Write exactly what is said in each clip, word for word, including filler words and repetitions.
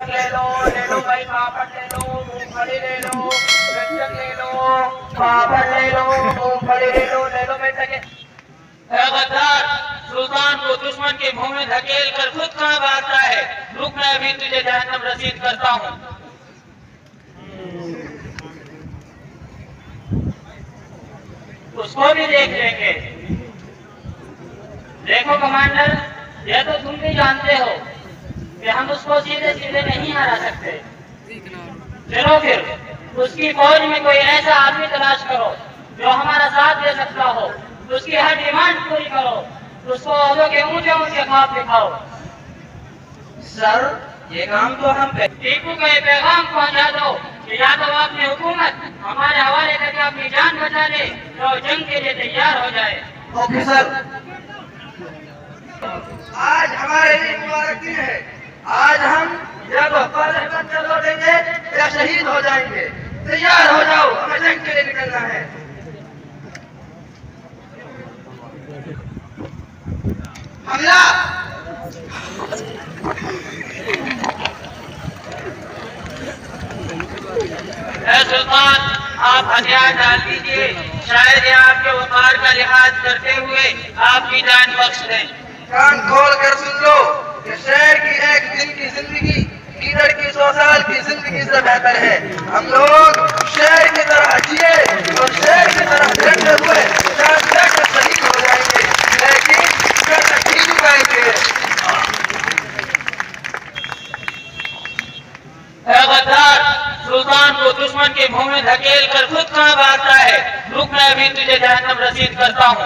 ले लो ले लो भाई, पापड़ ले लो, मूंगफली ले लो, व्यंजन ले लो, पापड़ ले लो, मूंगफली ले लो, ले लो बेटा के। गद्दार, सुल्तान को दुश्मन के मुंह में धकेल कर खुद कहाँ भागता है? रुक, मैं अभी तुझे जहन्नम रसीद करता हूँ। उसको भी देख लेंगे। देखो कमांडर, ये तो तुम भी जानते हो कि हम उसको सीधे सीधे नहीं हरा सकते। चलो फिर उसकी फौज में कोई ऐसा आदमी तलाश करो जो हमारा साथ दे सकता हो, उसकी हर डिमांड पूरी करो, उसको औरों के ऊंचे ऊंचे ख्वाब दिखाओ। सर, ये काम तो हम टीपू को ये पैगाम पहुंचा दो कि या तो अपनी हुकूमत हमारे हवाले करके अपनी जान बचा ले, तो जंग के लिए तैयार हो जाए। Okay sir. आज हमारे लिए मुबारक दिन है। आज हम या तो पार्लियामेंट लौटेंगे या शहीद हो जाएंगे। तैयार हो जाओ, हमें जंग के लिए निकलना है। हमला! ऐ सुल्तान, आप हथियार डाल दीजिए, शायद ये आपके वकार का लिहाज करते हुए आपकी जान बख्श दें। कान खोल कर सुन लो कि शहर की एक दिन की जिंदगी कीचड़ की सौ साल की जिंदगी से बेहतर है। हम लोग शहर की तरह जिए और शहर की तरह लड़ते हुए शहीद हो जाएंगे, लेकिन शहर तक नहीं झुकाएंगे। गद्दार, सुल्तान को दुश्मन के मुंह में धकेल कर खुद कहाँ भागता है? रुक, मैं अभी तुझे जहन्नम रसीद करता हूँ।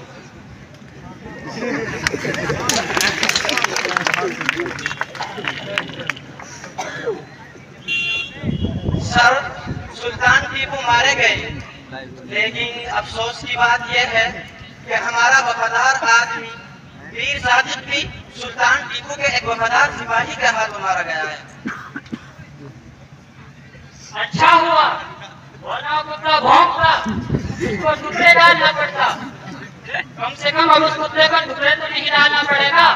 सर, सुल्तान टीपू मारे गए, लेकिन अफसोस की बात यह है कि हमारा वफादार आदमी वीर साजिद भी सुल्तान टीपू के एक वफादार सिपाही के हाथ मारा गया है। अच्छा हुआ, वरना कुत्ता भौंकता, इसको टुकड़े डालना पड़ता। कम से कम अब उस कुत्ते को टुकड़े तो नहीं डालना पड़ेगा।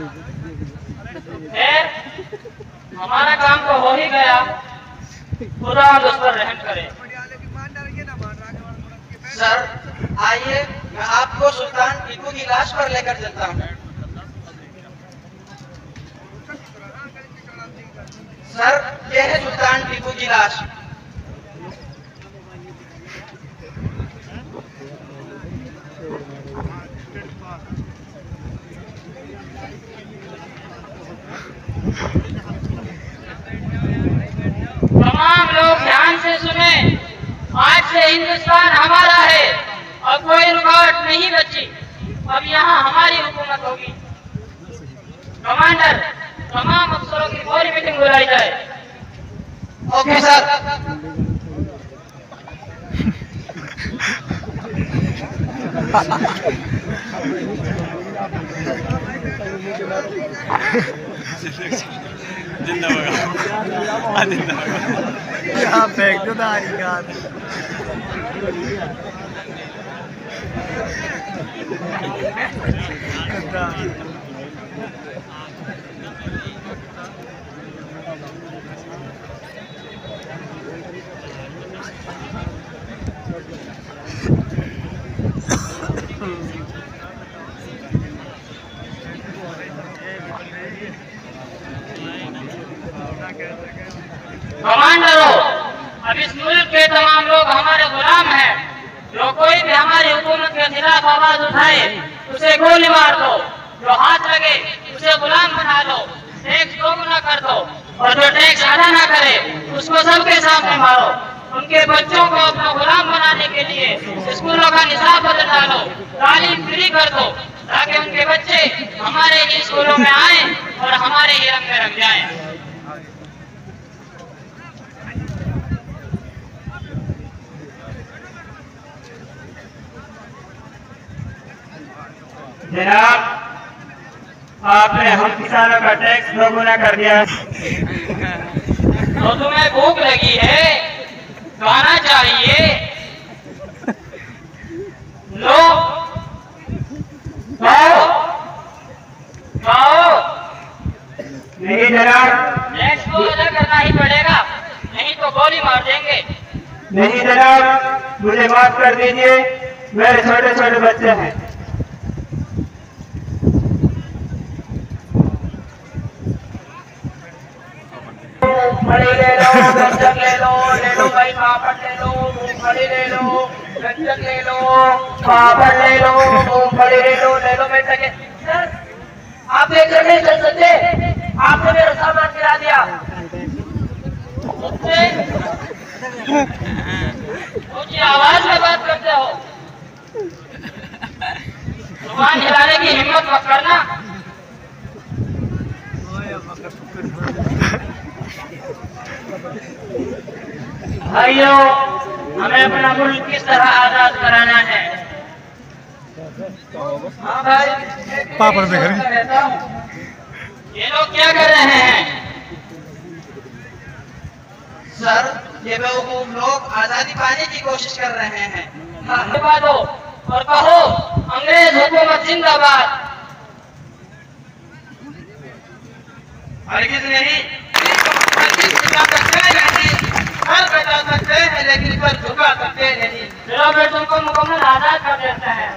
हमारा काम तो हो ही गया, खुदा उस पर रहम करे। सर, आइए मैं आपको सुल्तान टीपू की लाश पर लेकर चलता हूँ। सर, यह है सुल्तान टीपू की लाश। तमाम लोग ध्यान से सुने, आज से हिंदुस्तान हमारा है और कोई रुकावट नहीं बची। अब यहाँ हमारी हुकूमत होगी। कमांडर, तमाम अफसरों की फौरी मीटिंग बुलाई जाए। Okay sir. यहाँ फेंक दो तारी का। कमांडरों, अब इस मुल्क के तमाम लोग हमारे गुलाम हैं। जो कोई भी हमारी हुकूमत के खिलाफ आवाज उठाए उसे गोली मार दो, जो हाथ लगे उसे गुलाम बना लो, टैक्स दोगुना कर दो और जो टैक्स अदा ना करे उसको सबके सामने मारो। उनके बच्चों को अपना गुलाम बनाने के लिए स्कूलों का निसाब बदल डालो, तालीम फ्री कर दो, ताकि उनके बच्चे हमारे ही स्कूलों में आए और हमारे ही रंग में रंग जाएं। जनाब, आपने हम किसानों का टैक्स दोगुना कर दिया। तो तुम्हें भूख लगी है, खाना चाहिए, लो खाओ खाओ। नहीं जनाब, टैक्स को नहीं जनाब, मुझे माफ कर दीजिए, मेरे छोटे छोटे बच्चे हैं। मूंगफली ले लो, गंजक ले लो, ले लो भाई पापड़ ले लो, मूंगफली ले लो, गंजक ले लो, पापड़ ले लो, मूंगफली ले लो, ले लो बेटा के। सर, आप एक जगह नहीं चल सकते, आपने मेरा सामान गिरा दिया। ऊंची आवाज में बात करते हो, जुबान हिलाने की हिम्मत मत करना। भाइयों, हमें अपना मुल्क किस तरह आजाद कराना है? हाँ भाई, पापड़ में खरी। ये लोग क्या कर रहे हैं? सर, ये बेवकूफ लोग आजादी पाने की कोशिश कर रहे हैं। हाँ, धन्यवाद हो और कहो अंग्रेज हुकूमत जिंदाबाद। हरगिज नहीं, सर बचा सकते हैं लेकिन सर झुका सकते नहीं। चलो फिर तुमको मुकम्मल आजाद कर देते हैं।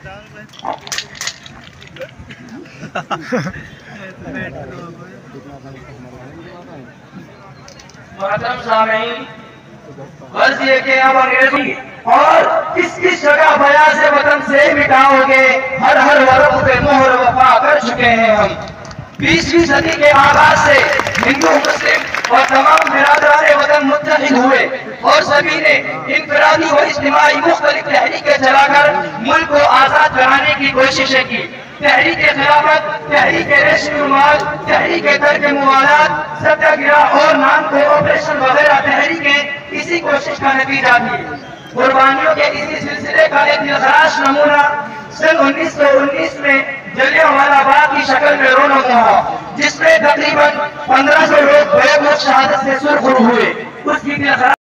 मोहतरम सामीन, बस ये कि अब अंग्रेजी और किस किस जगह बया से वतन से मिटाओगे, हर हर वर्ग पे मोहर वफा कर चुके हैं हम। बीसवीं सदी के आगाज से हिंदू मुस्लिम और तमाम बिरादरान वतन मुत्तहिद हुए और सभी ने इनफरादी व इज्तिमाई मुख्तलिफ तहरीकें चलाकर मुल्क को आजाद कराने की कोशिशें की। तहरीक खिलाफत, तहरीक रेशमी रुमाल, तहरीक तर्क मुवालात, सत्याग्रह और नाम को ऑपरेशन वगैरह तहरीकें इसी कोशिश का नतीजा थी। कुर्बानियों के इसी सिलसिले का एक दिलखराश नमूना सन उन्नीस सौ उन्नीस में जलियांवाला बाग की शक्ल में रोना हुआ, जिसमें तकरीबन पंद्रह सौ लोग बेगुनाह शहादत से सुरखुर हुए। उसकी